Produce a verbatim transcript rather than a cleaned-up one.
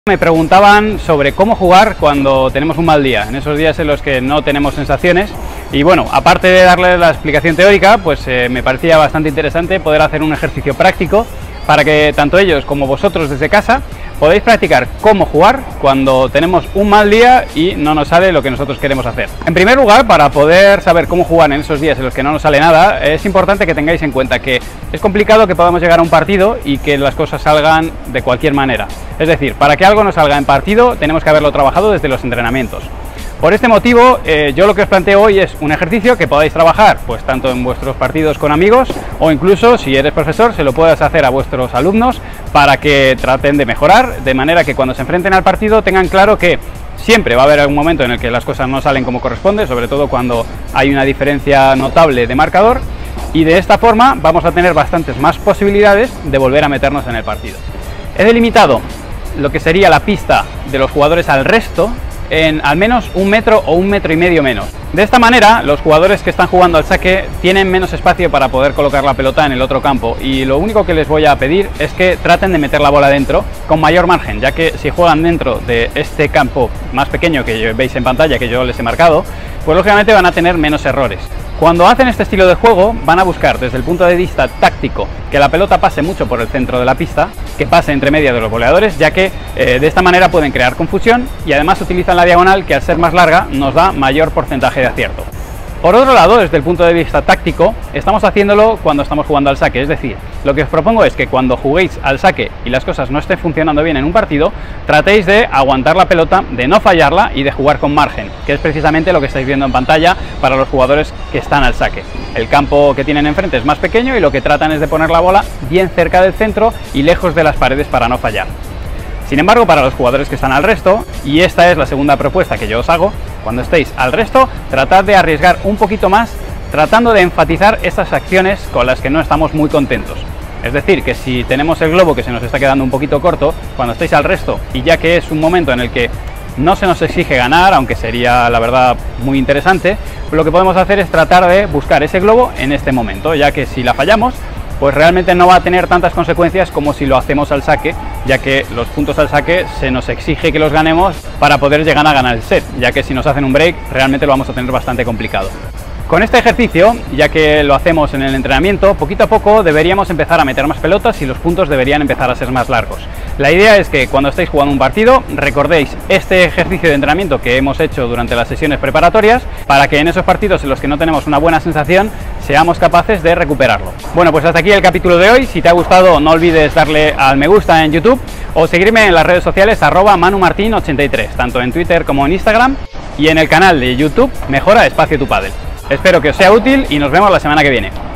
Me preguntaban sobre cómo jugar cuando tenemos un mal día, en esos días en los que no tenemos sensaciones. Y bueno, aparte de darles la explicación teórica, pues eh, me parecía bastante interesante poder hacer un ejercicio práctico para que tanto ellos como vosotros desde casa podéis practicar cómo jugar cuando tenemos un mal día y no nos sale lo que nosotros queremos hacer. En primer lugar, para poder saber cómo jugar en esos días en los que no nos sale nada, es importante que tengáis en cuenta que es complicado que podamos llegar a un partido y que las cosas salgan de cualquier manera. Es decir, para que algo nos salga en partido tenemos que haberlo trabajado desde los entrenamientos. Por este motivo, eh, yo lo que os planteo hoy es un ejercicio que podáis trabajar, pues tanto en vuestros partidos con amigos o incluso, si eres profesor, se lo puedas hacer a vuestros alumnos para que traten de mejorar, de manera que cuando se enfrenten al partido tengan claro que siempre va a haber algún momento en el que las cosas no salen como corresponde, sobre todo cuando hay una diferencia notable de marcador, y de esta forma vamos a tener bastantes más posibilidades de volver a meternos en el partido. He delimitado lo que sería la pista de los jugadores al resto en al menos un metro o un metro y medio menos. De esta manera, los jugadores que están jugando al saque tienen menos espacio para poder colocar la pelota en el otro campo, y lo único que les voy a pedir es que traten de meter la bola dentro con mayor margen, ya que si juegan dentro de este campo más pequeño que veis en pantalla, que yo les he marcado, pues lógicamente van a tener menos errores. Cuando hacen este estilo de juego van a buscar desde el punto de vista táctico que la pelota pase mucho por el centro de la pista, que pase entre media de los voleadores, ya que eh, de esta manera pueden crear confusión, y además utilizan la diagonal, que al ser más larga nos da mayor porcentaje de acierto. Por otro lado, desde el punto de vista táctico, estamos haciéndolo cuando estamos jugando al saque, es decir, lo que os propongo es que cuando juguéis al saque y las cosas no estén funcionando bien en un partido, tratéis de aguantar la pelota, de no fallarla y de jugar con margen, que es precisamente lo que estáis viendo en pantalla para los jugadores que están al saque. El campo que tienen enfrente es más pequeño y lo que tratan es de poner la bola bien cerca del centro y lejos de las paredes para no fallar. Sin embargo, para los jugadores que están al resto, y esta es la segunda propuesta que yo os hago, cuando estéis al resto, tratad de arriesgar un poquito más, tratando de enfatizar esas acciones con las que no estamos muy contentos. Es decir, que si tenemos el globo que se nos está quedando un poquito corto, cuando estéis al resto, y ya que es un momento en el que no se nos exige ganar, aunque sería la verdad muy interesante, lo que podemos hacer es tratar de buscar ese globo en este momento, ya que si la fallamos, pues realmente no va a tener tantas consecuencias como si lo hacemos al saque, ya que los puntos al saque se nos exige que los ganemos para poder llegar a ganar el set, ya que si nos hacen un break realmente lo vamos a tener bastante complicado. Con este ejercicio, ya que lo hacemos en el entrenamiento, poquito a poco deberíamos empezar a meter más pelotas y los puntos deberían empezar a ser más largos. La idea es que cuando estéis jugando un partido recordéis este ejercicio de entrenamiento que hemos hecho durante las sesiones preparatorias, para que en esos partidos en los que no tenemos una buena sensación seamos capaces de recuperarlo. Bueno, pues hasta aquí el capítulo de hoy. Si te ha gustado, no olvides darle al me gusta en YouTube o seguirme en las redes sociales arroba manumartin ochenta y tres, tanto en Twitter como en Instagram, y en el canal de YouTube Mejora Espacio Tu Pádel. Espero que os sea útil y nos vemos la semana que viene.